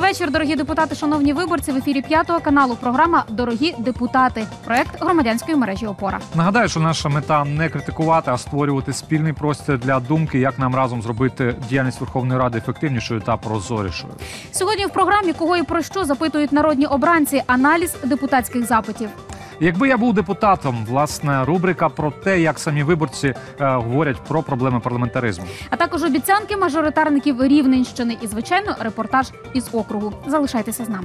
вечір, дорогі депутати, шановні виборці. В ефірі 5 каналу програма «Дорогі депутати». Проект громадянської мережі «Опора». Нагадаю, що наша мета не критикувати, а створювати спільний простір для думки, як нам разом зробити діяльність Верховної Ради ефективнішою та прозорішою. Сьогодні в програмі «Кого і про що» запитують народні обранці. Аналіз депутатських запитів. Якби я був депутатом, власне, рубрика про те, як самі виборці говорять про проблеми парламентаризму. А також обіцянки мажоритарників Рівненщини і, звичайно, репортаж із округу. Залишайтеся з нами.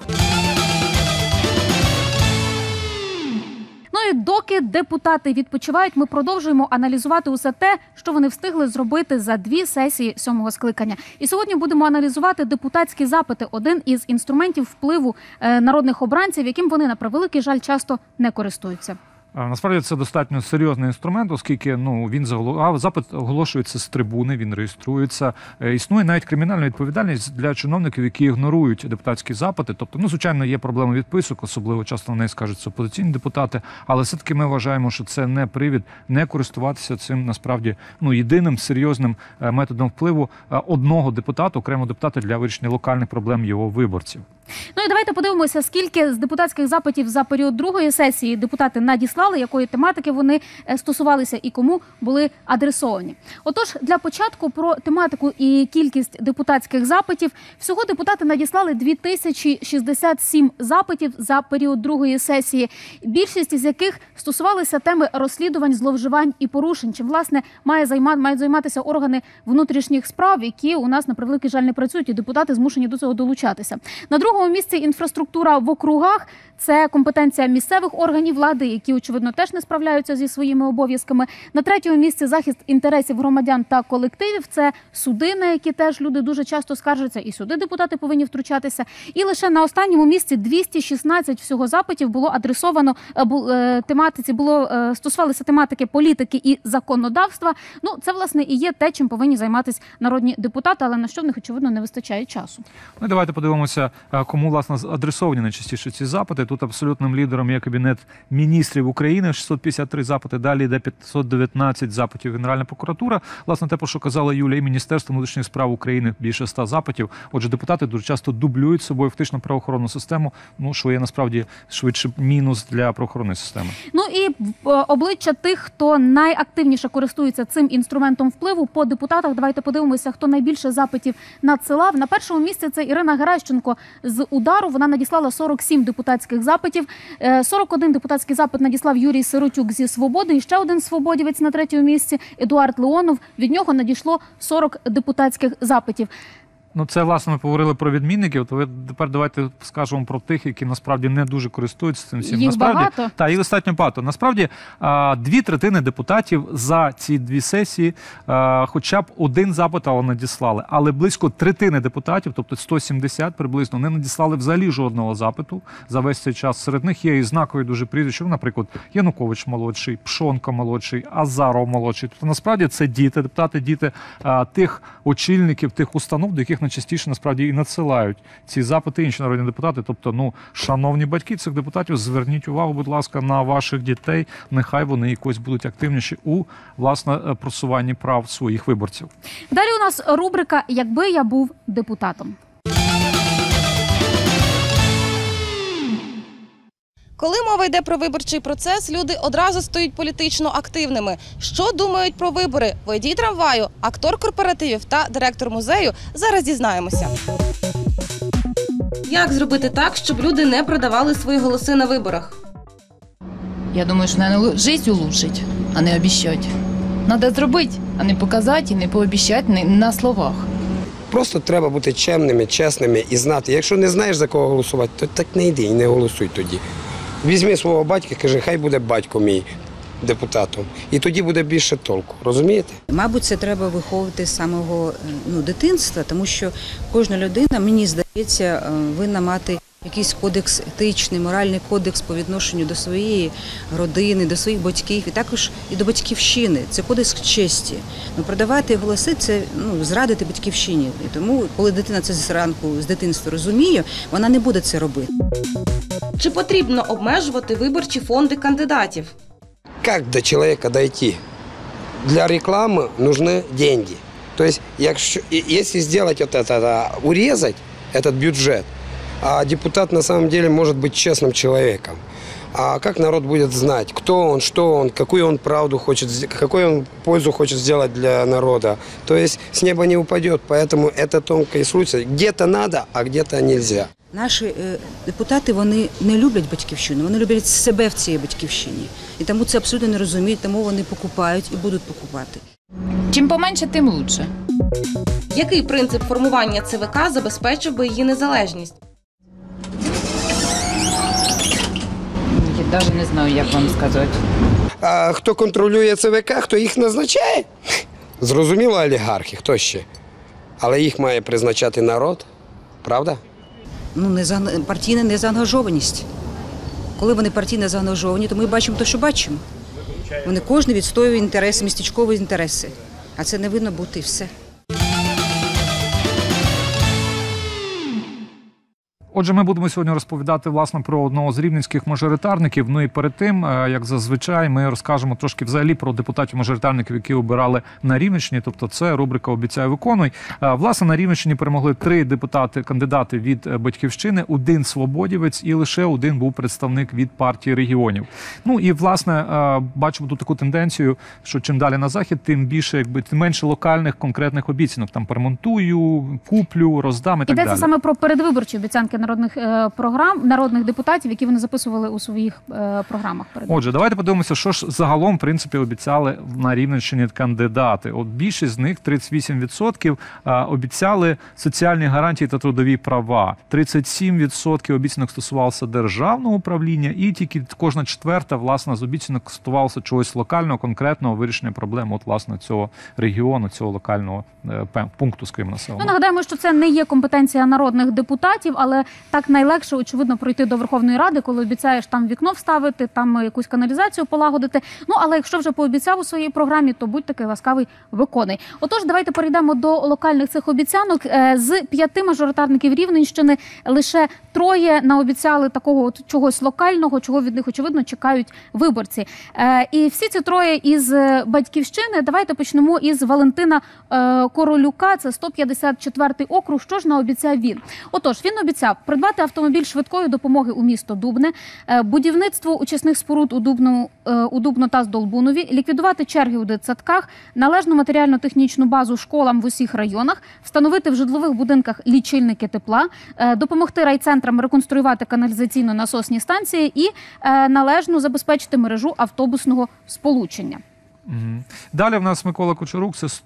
Ну і доки депутати відпочивають, ми продовжуємо аналізувати усе те, що вони встигли зробити за 2 сесії 7-го скликання. І сьогодні будемо аналізувати депутатські запити – один із інструментів впливу народних обранців, яким вони, на превеликий жаль, часто не користуються. Насправді це достатньо серйозний інструмент, оскільки запит оголошується з трибуни, він реєструється. Існує навіть кримінальна відповідальність для чиновників, які ігнорують депутатські запити. Тобто, звичайно, є проблема відписок, особливо часто на неї скажуться опозиційні депутати, але все-таки ми вважаємо, що це не привід не користуватися цим, насправді, єдиним серйозним методом впливу одного депутата, окремого депутата для вирішення локальних проблем його виборців. Ну і давайте подивимося, скільки з депутатських запитів за період 2-ї сесії депутати надіслали, якої тематики вони стосувалися і кому були адресовані. Отож, для початку про тематику і кількість депутатських запитів. Всього депутати надіслали 2067 запитів за період 2-ї сесії, більшість із яких стосувалися теми розслідувань, зловживань і порушень, чим, власне, мають займатися органи внутрішніх справ, які у нас, на превеликий жаль, не працюють, і депутати змушені до цього долучатися. На другому місці інфраструктура в округах. Це компетенція місцевих органів влади, які, очевидно, теж не справляються зі своїми обов'язками. На третьому місці захист інтересів громадян та колективів. Це суди, на які теж люди дуже часто скаржаться, і сюди депутати повинні втручатися. І лише на останньому місці 216 всього запитів було адресовано стосувалися тематики політики і законодавства. Ну, це, власне, і є те, чим повинні займатися народні депутати, але на що в них, очевидно, не вистачає часу. Ну, давайте подивимося, кому, власне, адресовані найчастіше ці запити. Тут абсолютним лідером є Кабінет міністрів України, 653 запити, далі йде 519 запитів Генеральна прокуратура. Власне, те, про що казала Юля, і Міністерство внутрішніх справ України більше 100 запитів. Отже, депутати дуже часто дублюють собою фактично правоохоронну систему, що є насправді швидше мінус для правоохоронної системи. Ну і обличчя тих, хто найактивніше користується цим інструментом впливу по депутатах. Давайте подивимося, хто найбільше запитів надсилав. На першому місці це Ірина Геращенко з «Удару». Вона надіслала 47 депутатських запитів. 41 депутатський запит надіслав Юрій Сиротюк зі «Свободи». І ще один свободівець на третьому місці – Едуард Леонов. Від нього надійшло 40 депутатських запитів. Ну, це, власне, ми поговорили про відмінників, то тепер давайте скажемо про тих, які насправді не дуже користуються цим всім. Їх багато? Так, їх достатньо багато. Насправді, 2/3 депутатів за ці 2 сесії хоча б один запит надіслали. Але близько 1/3 депутатів, тобто 170 приблизно, не надіслали взагалі жодного запиту за весь цей час. Серед них є і знакові дуже прізвища, наприклад, Янукович молодший, Пшонка молодший, Азаров молодший. Тобто, насправді, це діти, депутати, діти тих очільників, тих установ, до яких найчастіше, насправді, і надсилають ці запити інші народні депутати. Тобто, шановні батьки цих депутатів, зверніть увагу, будь ласка, на ваших дітей. Нехай вони якось будуть активніші у, власне, просуванні прав своїх виборців. Далі у нас рубрика «Якби я був депутатом». Коли мова йде про виборчий процес, люди одразу стають політично активними. Що думають про вибори? Водій трамваю, актор корпоративів та директор музею – зараз дізнаємося. Як зробити так, щоб люди не продавали свої голоси на виборах? Я думаю, що треба життя улучшити, а не обіцяти. Треба зробити, а не показати і не пообіцяти на словах. Просто треба бути чемними, чесними і знати. Якщо не знаєш, за кого голосувати, то так не йди і не голосуй тоді. Візьми свого батька, кажи, хай буде батько мій депутатом. І тоді буде більше толку. Розумієте? Мабуть, це треба виховувати з самого дитинства, тому що кожна людина, мені здається, повинна мати якийсь кодекс етичний, моральний кодекс по відношенню до своєї родини, до своїх батьків і також і до батьківщини. Це кодекс честі. Продавати голоси – це зрадити батьківщині. І тому, коли дитина це зранку, з дитинства розуміє, вона не буде це робити. Чи потрібно обмежувати виборчі фонди кандидатів? Як до чоловіка дойти? Для реклами нужны деньги. То есть, якщо зробити вот это, урезать этот бюджет. А депутат на самом деле может быть честным человеком. А как народ будет знать, кто он, что он, какую он правду хочет, какую он пользу хочет сделать для народа? То есть с неба не упадет, поэтому это тонкий случай. Где-то надо, а где-то нельзя. Наші депутати, вони не люблять батьківщину, вони люблять себе в цій батьківщині. І тому це абсолютно не розуміють, тому вони покупають і будуть покупати. Чим поменше, тим лучше. Який принцип формування ЦВК забезпечив би її незалежність? Я навіть не знаю, як вам сказати. А хто контролює ЦВК, хто їх назначає? Зрозуміло, олігархи, хто ще? Але їх має призначати народ, правда? Ну, партійна незаангажованість. Коли вони партійно заангажовані, то ми бачимо те, що бачимо. Вони кожен відстоює інтереси, містечкові інтереси. А це не повинно бути і все. Отже, ми будемо сьогодні розповідати, власне, про одного з рівненських мажоритарників. Ну і перед тим, як зазвичай, ми розкажемо трошки взагалі про депутатів-мажоритарників, які обирали на Рівненщині. Тобто це рубрика «Обіцяй, виконуй». Власне, на Рівненщині перемогли 3 кандидати від «Батьківщини», 1 свободівець і лише 1 був представник від партії регіонів. Ну і, власне, бачимо тут таку тенденцію, що чим далі на захід, тим більше, тим менше локальних конкретних обіцянок. Там поремонтую, куплю, роздам і так далі. Йдеться саме про передвиборчі обіцянки народних депутатів, які вони записували у своїх програмах. Отже, давайте подивимося, що ж загалом, в принципі, обіцяли на Рівненщині кандидати. От більшість з них, 38%, обіцяли соціальні гарантії та трудові права. 37% обіцянок стосувалося державного управління, і тільки кожна четверта, власне, з обіцянок стосувалося чогось локального, конкретного вирішення проблем, от, власне, цього регіону, цього локального пункту, скажімо, населення. Ну, нагадаємо, що це не є компетенція народних депутатів, але так найлегше, очевидно, пройти до Верховної Ради, коли обіцяєш там вікно вставити, там якусь каналізацію полагодити. Ну, але якщо вже пообіцяв у своїй програмі, то будь такий ласкавий, виконуй. Отож, давайте перейдемо до локальних цих обіцянок. З 5 мажоритарників Рівненщини лише 3 наобіцяли такого от чогось локального, чого від них, очевидно, чекають виборці. І всі ці 3 із Батьківщини. Давайте почнемо із Валентина Королюка, це 154-й округ. Що ж наобіцяв він? Отож, він обіцяв придбати автомобіль швидкої допомоги у місто Дубне, будівництво очисних споруд у Дубно та Здолбунові, ліквідувати черги у дитсадках, належну матеріально-технічну базу школам в усіх районах, встановити в житлових будинках лічильники тепла, допомогти райцентрам реконструювати каналізаційно-насосні станції і належно забезпечити мережу автобусного сполучення. Далі в нас Микола Кучерук, це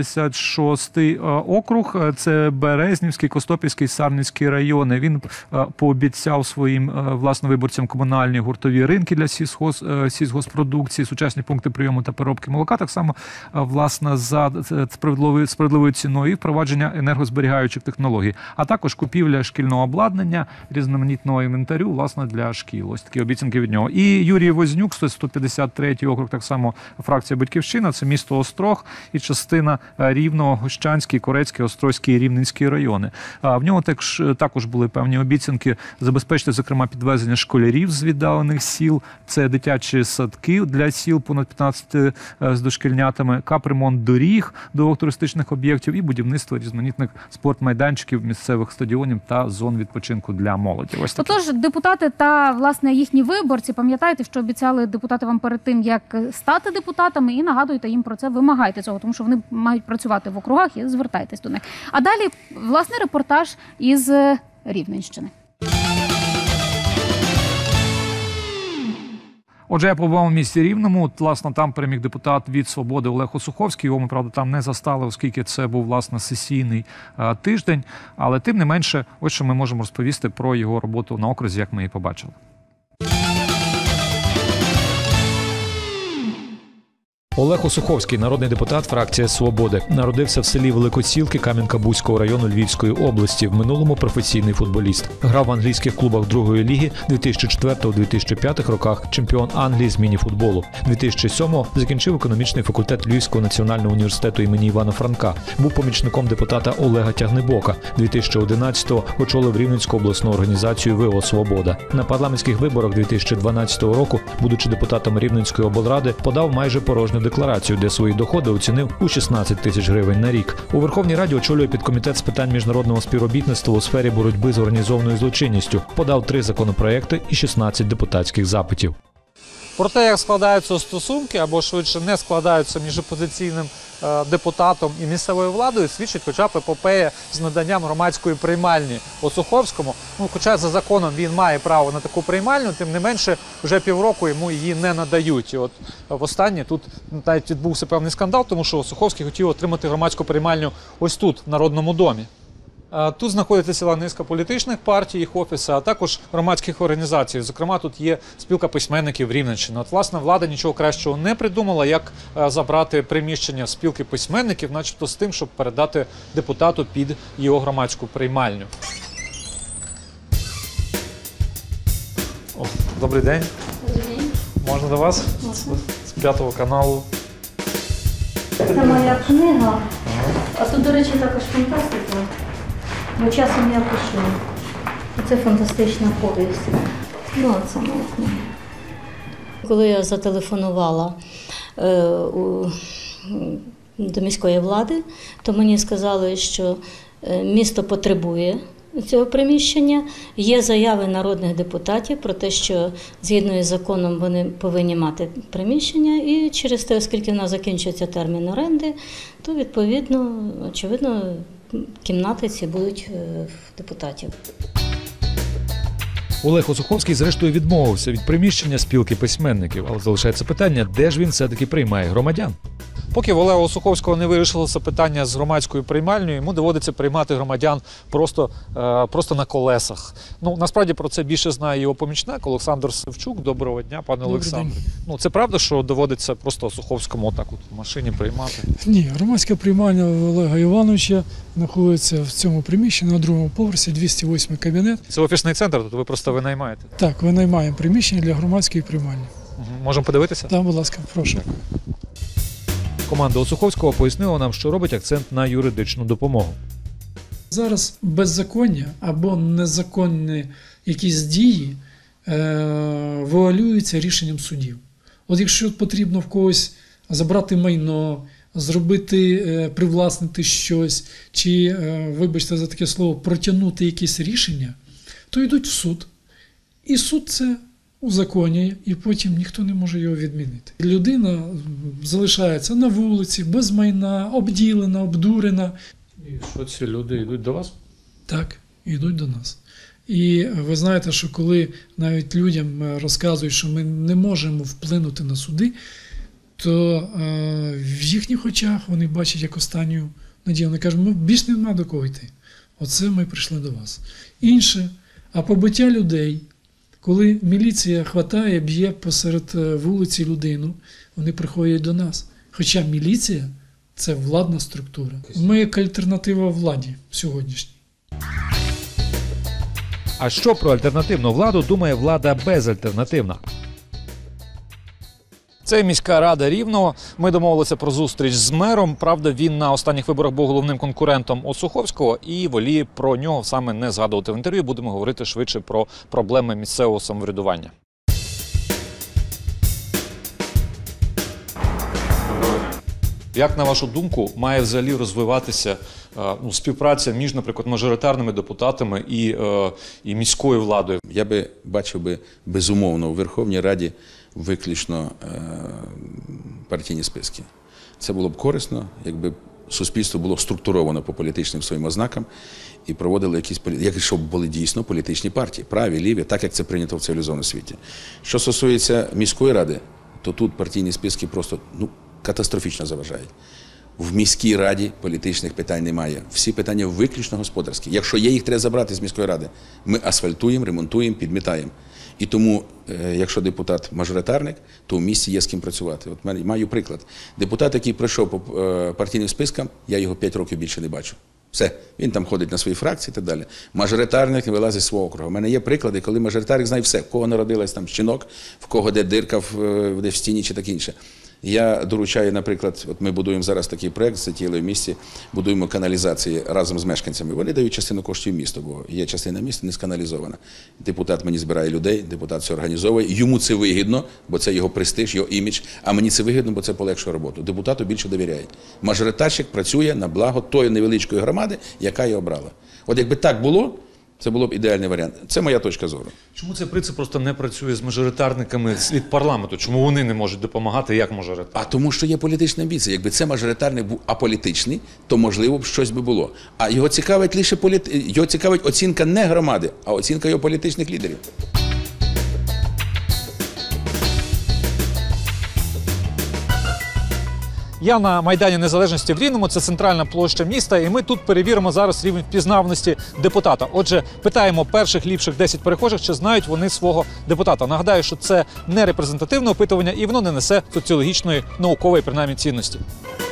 156-й округ, це Березнівський, Костопільський, Сарненський райони. Він пообіцяв своїм, власне, виборцям комунальні гуртові ринки для сільгоспродукції, сучасні пункти прийому та переробки молока, так само, власне, за справедливою ціною і впровадження енергозберігаючих технологій, а також купівля шкільного обладнання, різноманітного інвентарю, власне, для шкіл. Ось такі обіцянки від нього. І Юрій Вознюк, 153-й округ, так само фракція «Батьківщина», це місто Острог і частина Рівного, Гощанський, Корецький, Острозький і Рівненський райони. В нього також були певні обіцянки забезпечити, зокрема, підвезення школярів з віддалених сіл, це дитячі садки для сіл понад 15 з дошкільнятами, капремонт доріг до туристичних об'єктів і будівництво різноманітних спортмайданчиків, місцевих стадіонів та зон відпочинку для молоді. Ось такі. Отож, депутати та, власне, їхні виборці, пам'ятайте, що обіцяли депутати вам перед тим, як стати депутатами, і нагадуйте їм про це, вимагайте цього, тому що вони мають працювати в округах і звертайтесь до них. А далі, власне, репортаж із Рівненщини. Отже, я побував у місті Рівному. От, власне, там переміг депутат від «Свободи» Олег Осуховський. Його ми, правда, там не застали, оскільки це був, власне, сесійний тиждень. Але, тим не менше, ось що ми можемо розповісти про його роботу на окрузі, як ми її побачили. Олег Осуховський, народний депутат, фракція «Свободи». Народився в селі Великосілки Кам'янка-Бузького району Львівської області. В минулому професійний футболіст. Грав в англійських клубах другої ліги 2004-2005 роках, чемпіон Англії з міні-футболу. 2007-го закінчив економічний факультет Львівського національного університету імені Івана Франка. Був помічником депутата Олега Тягнебока. 2011-го очолив Рівненську обласну організацію ВО «Свобода». На парламентських виборах 2012 року, будучи депутатом Рівненської облради, подав майже порожню декларацію, де свої доходи оцінив у 16 тисяч гривень на рік. У Верховній Раді очолює підкомітет з питань міжнародного співробітництва у сфері боротьби з організованою злочинністю. Подав 3 законопроекти і 16 депутатських запитів. Про те, як складаються стосунки, або швидше не складаються між опозиційним депутатом і місцевою владою, свідчить хоча б епопея з наданням громадської приймальні Осуховському. Хоча за законом він має право на таку приймальню, тим не менше вже півроку йому її не надають. І от востаннє тут навіть відбувся певний скандал, тому що Осуховський хотів отримати громадську приймальню ось тут, в Народному домі. Тут знаходиться ціла низка політичних партій, їх офіси, а також громадських організацій. Зокрема, тут є спілка письменників Рівненщини. От, власне, влада нічого кращого не придумала, як забрати приміщення спілки письменників, начебто з тим, щоб передати депутату під його громадську приймальню. О, добрий день. Добрий день. Можна до вас? Можна. З 5 каналу. Це моя книга. А тут, до речі, також фантастика. Бо часом я пишу. Це фантастична повість. Це моя книга. Коли я зателефонувала до міської влади, то мені сказали, що місто потребує цього приміщення. Є заяви народних депутатів про те, що згідно із законом вони повинні мати приміщення, і через те, оскільки в нас закінчується термін оренди, то відповідно, очевидно, кімнати ці будуть в депутатів. Олег Осуховський зрештою відмовився від приміщення спілки письменників, але залишається питання, де ж він все-таки приймає громадян. Поки в Олега Осуховського не вирішилося питання з громадською приймальнею, йому доводиться приймати громадян просто на колесах. Насправді про це більше знає його помічник Олександр Савчук. Доброго дня, пане Олександре. Це правда, що доводиться просто Осуховському отак от в машині приймати? Ні, громадська приймальня Олега Івановича знаходиться в цьому приміщенні на 2-му поверсі, 208 кабінет. Це офісний центр, тут ви просто винаймаєте? Так, винаймаємо приміщення для громадської приймальні. Можемо подивитися? Так, будь ласка, прошу. Команда Осуховського пояснила нам, що робить акцент на юридичну допомогу. Зараз беззаконня або незаконні якісь дії вуалюються рішенням судів. От якщо потрібно в когось забрати майно, зробити, привласнити щось, чи, вибачте за таке слово, протягнути якесь рішення, то йдуть в суд. І суд це узаконює, і потім ніхто не може його відмінити. Людина залишається на вулиці, без майна, обділена, обдурена. І що ці люди йдуть до вас? Так, йдуть до нас. І ви знаєте, що коли навіть людям розказують, що ми не можемо вплинути на суди, то в їхніх очах вони бачать як останню надію. Вони кажуть, більш нема до кого йти. Оце ми прийшли до вас. Інше, а побиття людей, коли міліція хватає, б'є посеред вулиці людину, вони приходять до нас. Хоча міліція – це владна структура. Ми як альтернатива владі сьогоднішній. А що про альтернативну владу думає влада безальтернативна? Це міська рада Рівного. Ми домовилися про зустріч з мером. Правда, він на останніх виборах був головним конкурентом Осуховського і воліє про нього саме не згадувати в інтерв'ю. Будемо говорити швидше про проблеми місцевого самоврядування. Як, на вашу думку, має взагалі розвиватися співпраця між, наприклад, мажоритарними депутатами і міською владою? Я би бачив безумовно у Верховній Раді виключно партійні списки. Це було б корисно, якби суспільство було структуровано по політичним своїм ознакам і проводили щоб були дійсно політичні партії, праві, ліві, так як це прийнято в цивілізованому світі. Що стосується міської ради, то тут партійні списки просто катастрофічно заважають. В міській раді політичних питань немає. Всі питання виключно господарські. Якщо є, їх треба забрати з міської ради. Ми асфальтуємо, ремонтуємо, підмітаємо. І тому, якщо депутат мажоритарник, то в місті є з ким працювати. От маю приклад. Депутат, який пройшов по партійним спискам, я його 5 років більше не бачу. Все, він там ходить на свої фракції і так далі. Мажоритарник не вилазить з свого округу. У мене є приклади, коли мажоритарник знає все, в кого народилась там щінок, в кого де дирка де в стіні чи так інше. Я доручаю, наприклад, от ми будуємо зараз такий проєкт з Затіяли в місті, будуємо каналізації разом з мешканцями. Вони дають частину коштів місту, бо є частина міста не сканалізована. Депутат мені збирає людей, депутат це організовує. Йому це вигідно, бо це його престиж, його імідж, а мені це вигідно, бо це полегшує роботу. Депутату більше довіряють. Мажоритарщик працює на благо тої невеличкої громади, яка її обрала. От якби так було, це було б ідеальний варіант. Це моя точка зору. Чому цей принцип просто не працює з мажоритарниками від парламенту? Чому вони не можуть допомагати як мажоритарник? А тому, що є політична амбіція. Якби це мажоритарник був аполітичний, то, можливо, б щось би було. А його цікавить лише його цікавить оцінка не громади, а оцінка його політичних лідерів. Я на Майдані Незалежності в Рівному, це центральна площа міста, і ми тут перевіримо зараз рівень впізнаваності депутата. Отже, питаємо перших ліпших 10 перехожих, чи знають вони свого депутата. Нагадаю, що це не репрезентативне опитування, і воно не несе соціологічної, наукової, принаймні, цінності.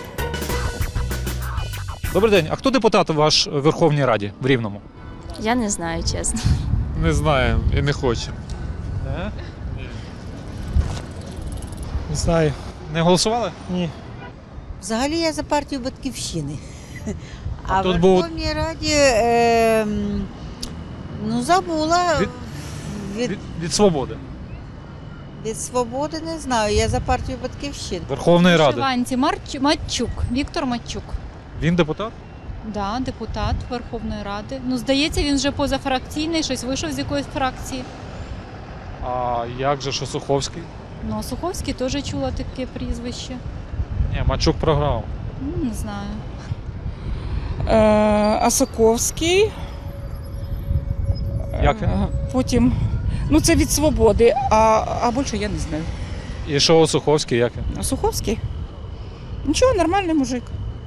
Добрий день. А хто депутат ваш в Верховній Раді в Рівному? Я не знаю, чесно. Не знаю і не хочу. Не знаю. Не голосували? Ні. Взагалі я за партію «Батьківщини». А в тут був- Верховній Раді забула. Від «Свободи». Від «Свободи» не знаю, я за партію «Батьківщини». Верховної Ради. Вишиванці Матчук, Віктор Матчук. Він депутат? Да, депутат Верховної Ради. Ну, здається, він вже позафракційний, щось вийшов з якоїсь фракції. А як же Суховський? Ну, а Суховський теж чула таке прізвище. Ні, Мачук програв. Ну, не знаю. Асаковський. Як він? Потім, це від «Свободи», а більше я не знаю. І що Суховський, як він? А Суховський? Нічого, нормальний мужик.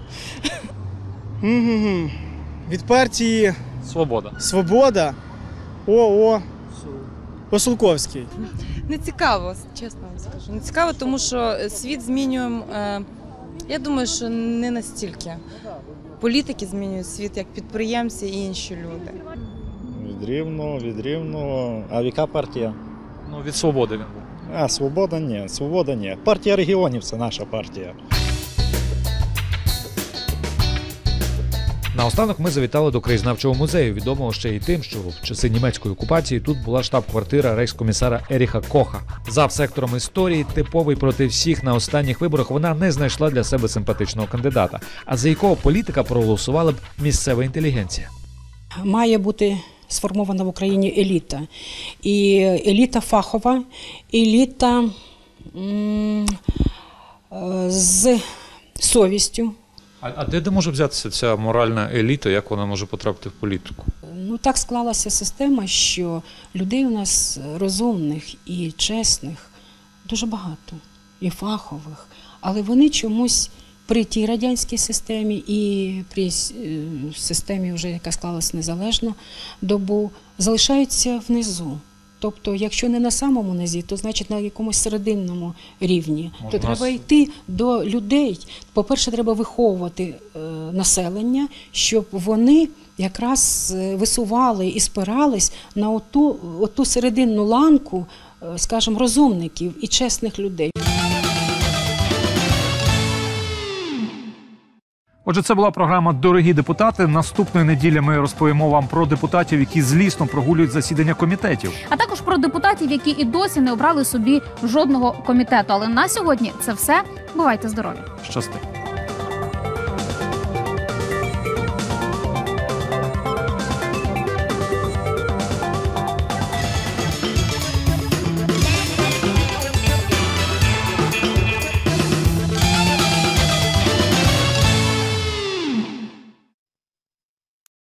Від партії Свобода. «Свобода» ООО Осулковський. Не цікаво, чесно вам скажу. Не цікаво, тому що світ змінюємо, я думаю, що не настільки. Політики змінюють світ, як підприємці і інші люди. Від Рівного. А яка партія? Ну, від «Свободи» він був. Свобода ні. Партія регіонів – це наша партія. Наостанок ми завітали до краєзнавчого музею, відомого ще й тим, що в часи німецької окупації тут була штаб-квартира рейхскомісара Еріха Коха. За сектором історії, типовий проти всіх, на останніх виборах вона не знайшла для себе симпатичного кандидата. А за якого політика проголосувала б місцева інтелігенція? Має бути сформована в Україні еліта. І еліта фахова, еліта з совістю. А де може взятися ця моральна еліта, як вона може потрапити в політику? Так склалася система, що людей у нас розумних і чесних дуже багато, і фахових. Але вони чомусь при тій радянській системі і при системі, вже, яка склалась незалежно добу, залишаються внизу. Тобто, якщо не на самому низі, то значить на якомусь серединному рівні. То треба йти до людей. По-перше, треба виховувати населення, щоб вони якраз висували і спирались на оту серединну ланку, скажімо, розумників і чесних людей. Отже, це була програма «Дорогі депутати». Наступної неділі ми розповімо вам про депутатів, які злісно прогулюють засідання комітетів. А також про депутатів, які і досі не обрали собі жодного комітету. Але на сьогодні це все. Бувайте здорові! Щасти!